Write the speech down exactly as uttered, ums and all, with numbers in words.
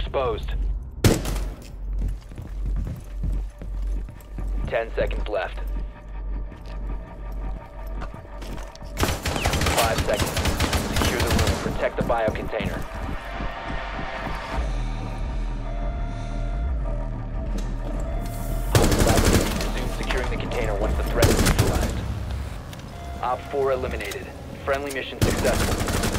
exposed. Ten seconds left. Five seconds. Secure the room. Protect the bio container. Resume securing the container once the threat is neutralized. Op four eliminated. Friendly mission successful.